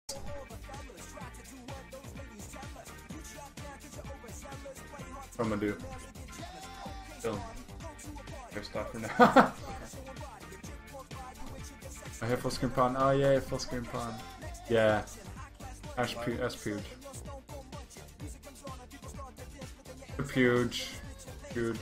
What I'm gonna do? Still, there's stuff for now. I hit full screen pawn. Oh yeah, full screen pawn. Yeah. That's huge. Huge. Huge.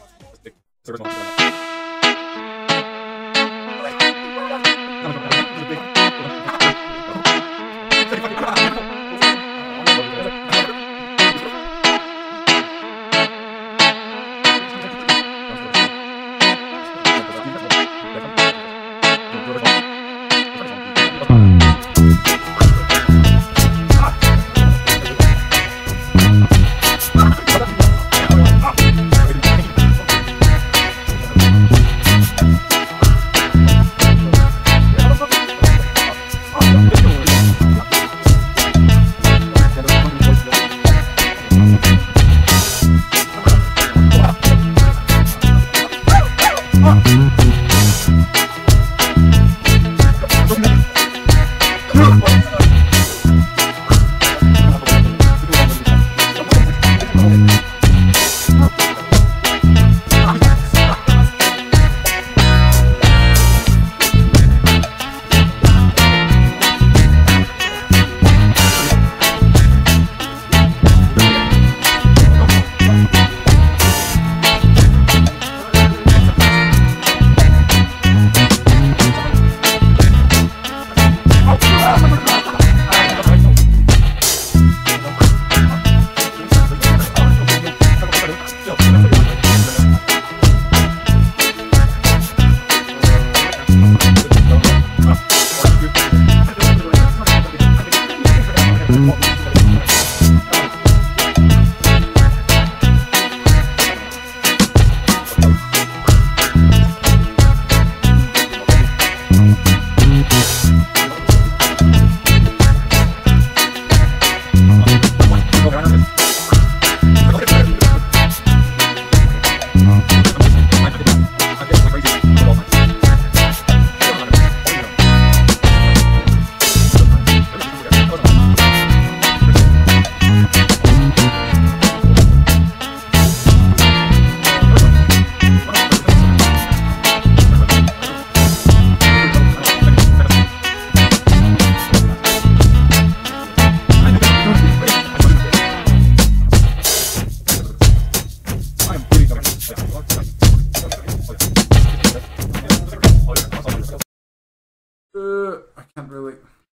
I can't really.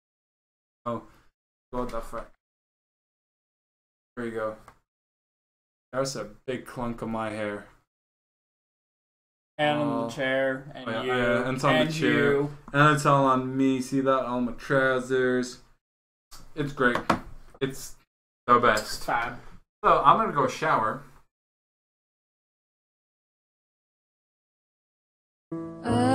Oh, go that far. There you go. There's a big clunk of my hair. And on the chair, and you, yeah, and it's on the chair, you. And it's all on me. See that on my trousers? It's great. It's the best. Fab. So I'm gonna go shower.